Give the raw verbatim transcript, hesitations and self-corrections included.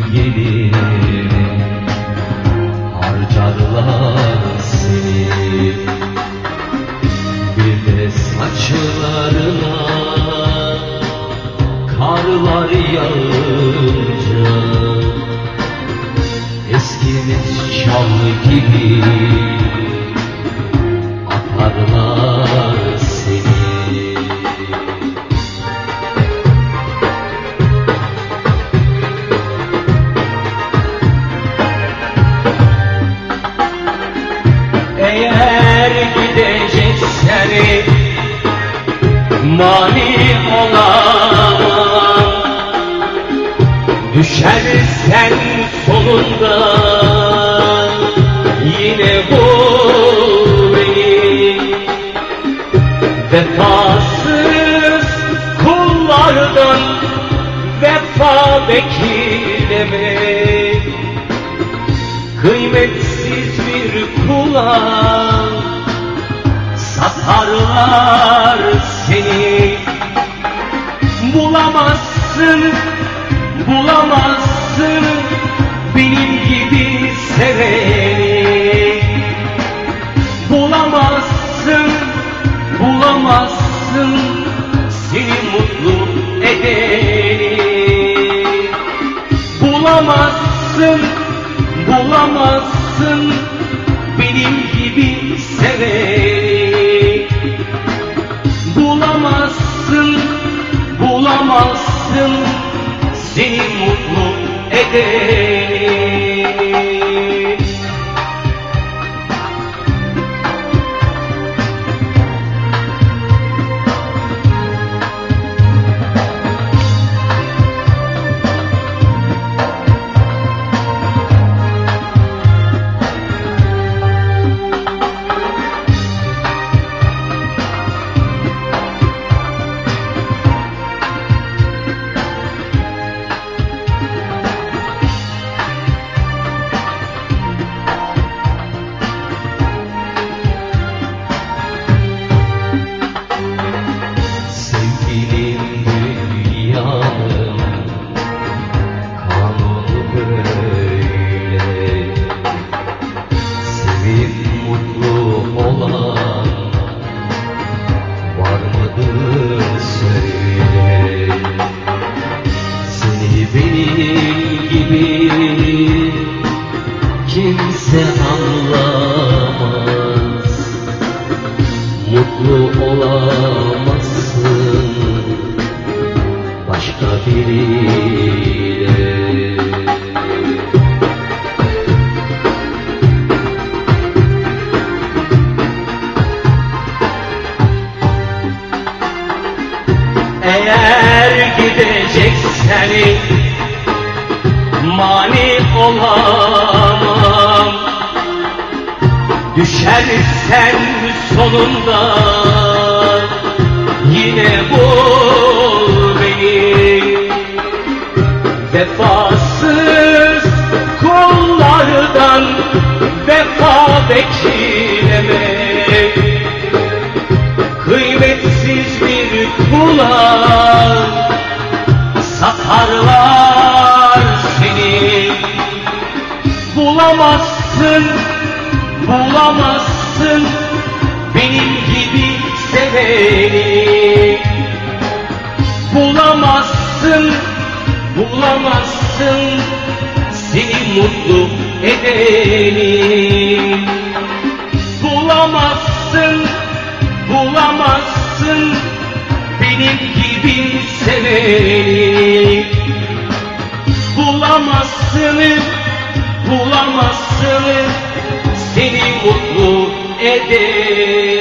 gelir harcarlar seni. Bir de saçlarına karlar yağınca eskimiş şal gibi atarlar seni. Eğer gideceksen mani olamam, düşersen sonunda yine bul beni. Vefasız kullardan vefa bekleme, kıymetsiz bir kula satarlar seni. Bulamazsın, bulamazsın benim gibi seveni. Bulamazsın, bulamazsın seni mutlu edeni. Bulamazsın, bulamazsın benim gibi seveni. Bulamazsın, bulamazsın seni mutlu edeni. Benim gibi kimse anlamaz, mutlu olamazsın başka biriyle. Eğer gideceksen mani olamam, düşersen sonunda yine bul beni. Vefasız kullardan vefa bekleme, kıymetsiz bir kula satarlar seni. Bulamazsın, bulamazsın benim gibi seveni. Bulamazsın, bulamazsın seni mutlu edeni. Bulamazsın, bulamazsın benim gibi seveni. Bulamazsın, bulamazsın seni mutlu eder.